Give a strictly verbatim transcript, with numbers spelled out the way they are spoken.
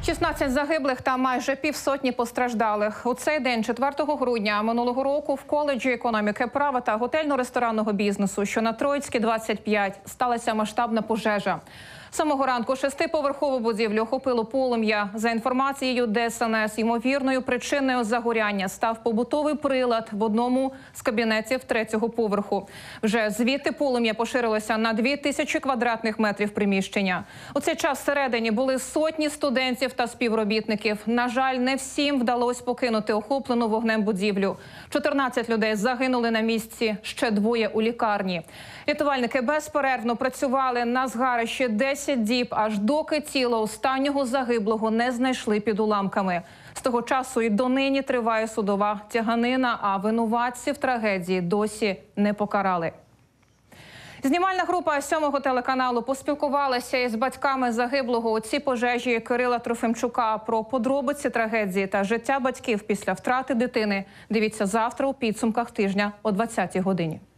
шістнадцять загиблих та майже півсотні постраждалих. У цей день, четвертого грудня минулого року, в коледжі економіки, права та готельно-ресторанного бізнесу, що на Троїцькій, двадцять п'ять, сталася масштабна пожежа. Самого ранку шестиповерхову будівлю охопило полум'я. За інформацією Де Ес Ен Ес, ймовірною причиною загоряння став побутовий прилад в одному з кабінетів третього поверху. Вже звідти полум'я поширилося на дві тисячі квадратних метрів приміщення. У цей час всередині були сотні студентів та співробітників. На жаль, не всім вдалося покинути охоплену вогнем будівлю. чотирнадцять людей загинули на місці, ще двоє у лікарні. Рятувальники безперервно працювали на згарищі десять діб, аж доки тіло останнього загиблого не знайшли під уламками. З того часу і донині триває судова тяганина, а винуватців трагедії досі не покарали. Знімальна група сьомого телеканалу поспілкувалася із батьками загиблого у цій пожежі Кирила Трофимчука. Про подробиці трагедії та життя батьків після втрати дитини дивіться завтра у підсумках тижня о двадцятій годині.